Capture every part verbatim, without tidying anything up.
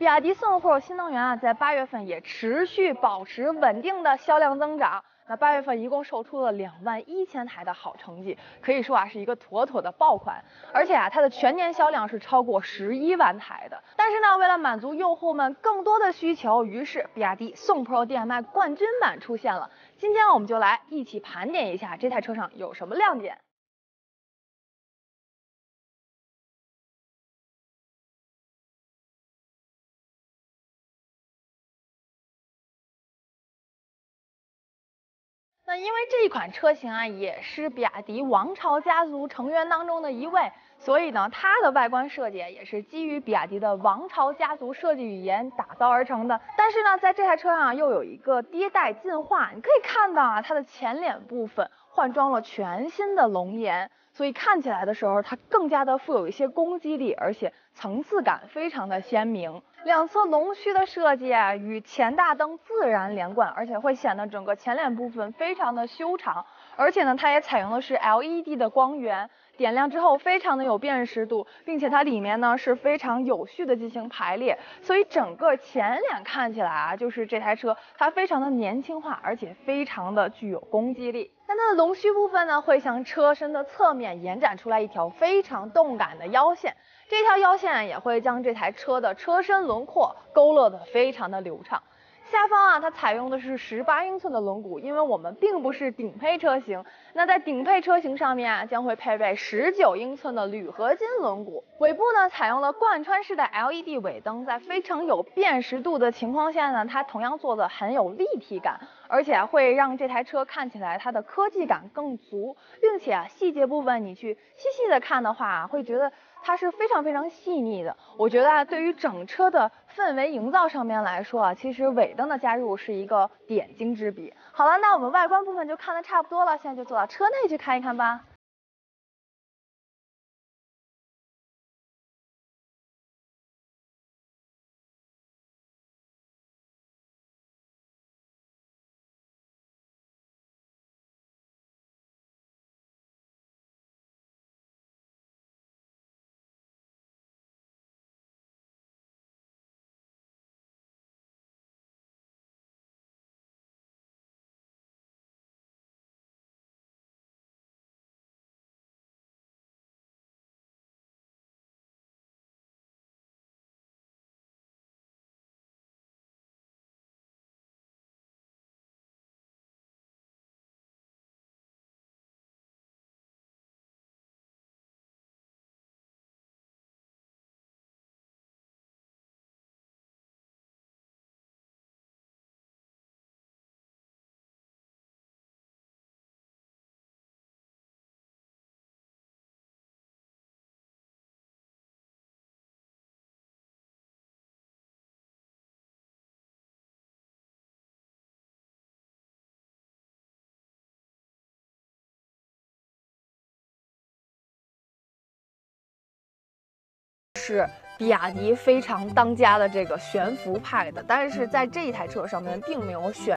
比亚迪宋 Pro 新能源啊，在八月份也持续保持稳定的销量增长。那八月份一共售出了两万一千台的好成绩，可以说啊是一个妥妥的爆款。而且啊，它的全年销量是超过十一万台的。但是呢，为了满足用户们更多的需求，于是比亚迪宋 Pro D M i 冠军版出现了。今天我们就来一起盘点一下这台车上有什么亮点。那因为这一款车型啊，也是比亚迪王朝家族成员当中的一位，所以呢，它的外观设计也是基于比亚迪的王朝家族设计语言打造而成的。但是呢，在这台车上啊又有一个迭代进化，你可以看到啊，它的前脸部分换装了全新的龙颜。所以看起来的时候，它更加的富有一些攻击力，而且层次感非常的鲜明。两侧龙须的设计啊，与前大灯自然连贯，而且会显得整个前脸部分非常的修长。而且呢，它也采用的是 L E D 的光源，点亮之后非常的有辨识度，并且它里面呢是非常有序的进行排列，所以整个前脸看起来啊，就是这台车它非常的年轻化，而且非常的具有攻击力。那它的龙须部分呢，会向车身的侧面延展出来一条非常动感的腰线，这条腰线也会将这台车的车身轮廓勾勒得非常的流畅。下方啊，它采用的是十八英寸的轮毂，因为我们并不是顶配车型。那在顶配车型上面啊，将会配备十九英寸的铝合金轮毂。尾部呢，采用了贯穿式的 L E D 尾灯，在非常有辨识度的情况下呢，它同样做的很有立体感，而且会让这台车看起来它的科技感更足，并且啊，细节部分你去细细的看的话，会觉得它是非常非常细腻的。我觉得啊，对于整车的氛围营造上面来说啊，其实尾灯的加入是一个点睛之笔。好了，那我们外观部分就看得差不多了，现在就坐到车内去看一看吧。是比亚迪非常当家的这个悬浮派的，但是在这一台车上面并没有选。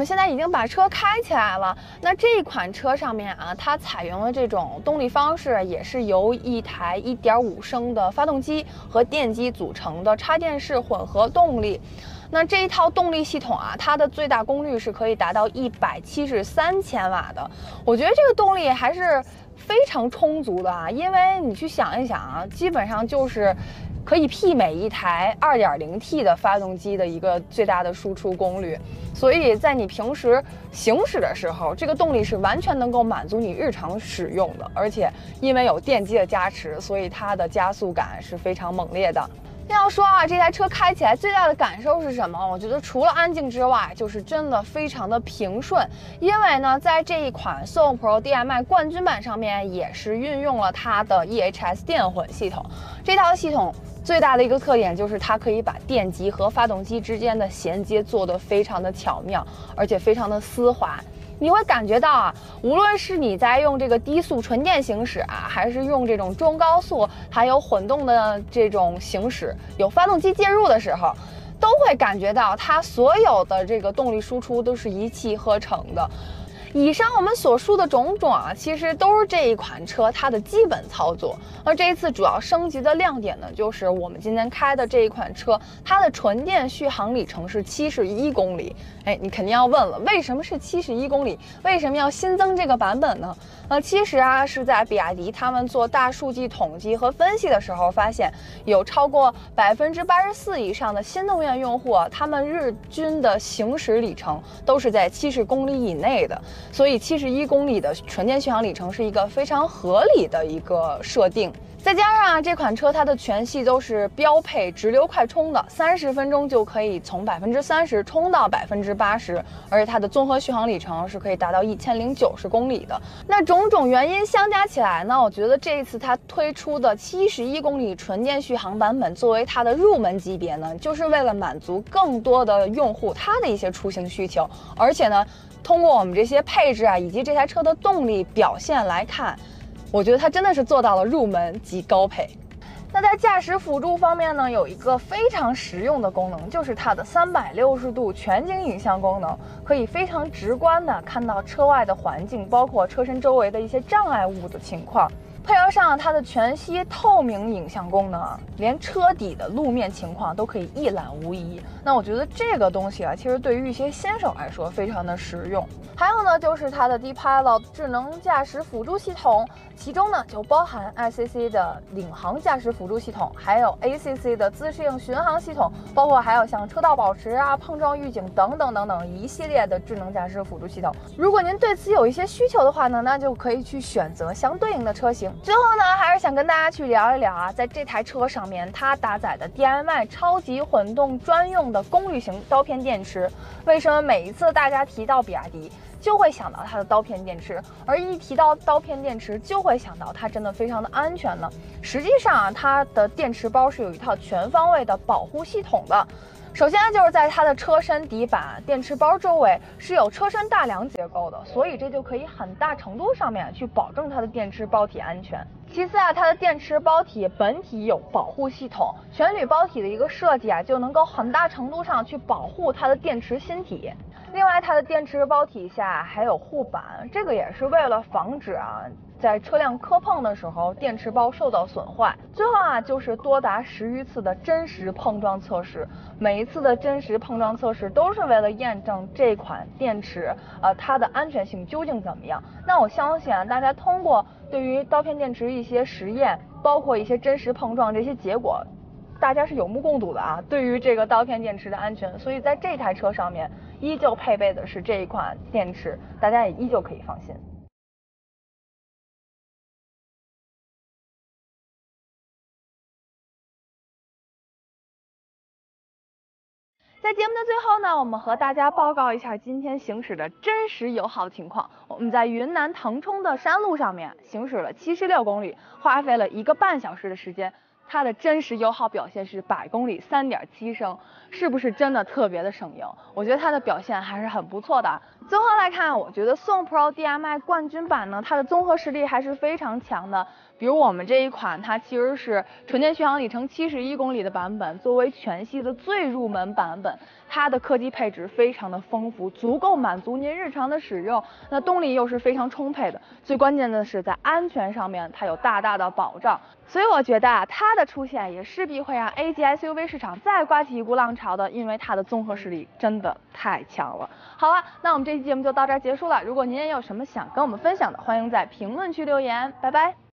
们现在已经把车开起来了。那这一款车上面啊，它采用了这种动力方式，也是由一台 一点五升的发动机和电机组成的插电式混合动力。那这一套动力系统啊，它的最大功率是可以达到一百七十三千瓦的。我觉得这个动力还是非常充足的啊，因为你去想一想啊，基本上就是可以媲美一台 二点零 T 的发动机的一个最大的输出功率，所以在你平时行驶的时候，这个动力是完全能够满足你日常使用的，而且因为有电机的加持，所以它的加速感是非常猛烈的。要说啊，这台车开起来最大的感受是什么？我觉得除了安静之外，就是真的非常的平顺。因为呢，在这一款 Soul Pro D M I 冠军版上面，也是运用了它的 E H S 电混系统。这套系统最大的一个特点就是它可以把电机和发动机之间的衔接做得非常的巧妙，而且非常的丝滑。你会感觉到啊，无论是你在用这个低速纯电行驶啊，还是用这种中高速，还有混动的这种行驶，有发动机介入的时候，都会感觉到它所有的这个动力输出都是一气呵成的。以上我们所述的种种啊，其实都是这一款车它的基本操作。而这一次主要升级的亮点呢，就是我们今天开的这一款车，它的纯电续航里程是七十一公里。哎，你肯定要问了，为什么是七十一公里？为什么要新增这个版本呢？呃，其实啊，是在比亚迪他们做大数据统计和分析的时候，发现有超过百分之八十四以上的新能源用户，他们日均的行驶里程都是在七十公里以内的。所以七十一公里的纯电续航里程是一个非常合理的一个设定。再加上啊，这款车它的全系都是标配直流快充的，三十分钟就可以从百分之三十充到百分之八十，而且它的综合续航里程是可以达到一千零九十公里的。那种种原因相加起来呢，我觉得这一次它推出的七十一公里纯电续航版本作为它的入门级别呢，就是为了满足更多的用户它的一些出行需求，而且呢，通过我们这些配置啊，以及这台车的动力表现来看，我觉得它真的是做到了入门及高配。那在驾驶辅助方面呢，有一个非常实用的功能，就是它的三百六十度全景影像功能，可以非常直观的看到车外的环境，包括车身周围的一些障碍物的情况。配合上它的全息透明影像功能，连车底的路面情况都可以一览无遗。那我觉得这个东西啊，其实对于一些新手来说非常的实用。还有呢，就是它的 D-Pilot 智能驾驶辅助系统，其中呢就包含 I C C 的领航驾驶辅助系统，还有 A C C 的自适应巡航系统，包括还有像车道保持啊、碰撞预警等等等等一系列的智能驾驶辅助系统。如果您对此有一些需求的话呢，那就可以去选择相对应的车型。最后呢，还是想跟大家去聊一聊啊，在这台车上面它搭载的 D M I 超级混动专用的功率型刀片电池。为什么每一次大家提到比亚迪就会想到它的刀片电池，而一提到刀片电池就会想到它真的非常的安全呢？实际上啊，它的电池包是有一套全方位的保护系统的。首先就是在它的车身底板电池包周围是有车身大梁结构的，所以这就可以很大程度上面去保证它的电池包体安全。其次啊，它的电池包体本体有保护系统，全铝包体的一个设计啊，就能够很大程度上去保护它的电池芯体。另外，它的电池包体下还有护板，这个也是为了防止啊在车辆磕碰的时候电池包受到损坏。最后啊，就是多达十余次的真实碰撞测试，每一次的真实碰撞测试都是为了验证这款电池呃它的安全性究竟怎么样。那我相信啊，大家通过对于刀片电池一些实验，包括一些真实碰撞这些结果，大家是有目共睹的啊，对于这个刀片电池的安全，所以在这台车上面依旧配备的是这一款电池，大家也依旧可以放心。在节目的最后呢，我们和大家报告一下今天行驶的真实油耗情况。我们在云南腾冲的山路上面行驶了七十六公里，花费了一个半小时的时间。它的真实油耗表现是百公里三点七升，是不是真的特别的省油？我觉得它的表现还是很不错的。综合来看，我觉得宋 Pro D M I 冠军版呢，它的综合实力还是非常强的。比如我们这一款，它其实是纯电续航里程七十一公里的版本，作为全系的最入门版本， 它的科技配置非常的丰富，足够满足您日常的使用，那动力又是非常充沛的，最关键的是在安全上面它有大大的保障。所以我觉得啊，它的出现也势必会让 A 级 S U V 市场再刮起一股浪潮的，因为它的综合实力真的太强了。好了，那我们这期节目就到这儿结束了。如果您也有什么想跟我们分享的，欢迎在评论区留言，拜拜。